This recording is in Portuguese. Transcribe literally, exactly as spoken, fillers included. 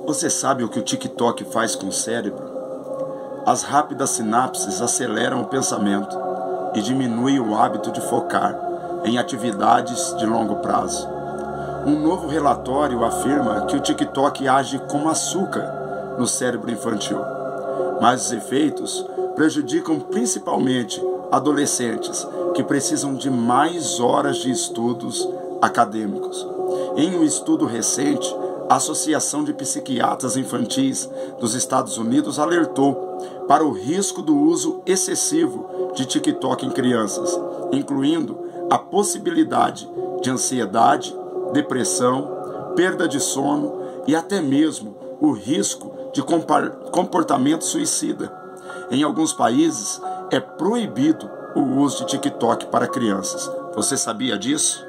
Você sabe o que o TikTok faz com o cérebro? As rápidas sinapses aceleram o pensamento e diminuem o hábito de focar em atividades de longo prazo. Um novo relatório afirma que o TikTok age como açúcar no cérebro infantil, mas os efeitos prejudicam principalmente adolescentes que precisam de mais horas de estudos acadêmicos. Em um estudo recente, a Associação de Psiquiatras Infantis dos Estados Unidos alertou para o risco do uso excessivo de TikTok em crianças, incluindo a possibilidade de ansiedade, depressão, perda de sono e até mesmo o risco de comportamento suicida. Em alguns países, é proibido o uso de TikTok para crianças. Você sabia disso?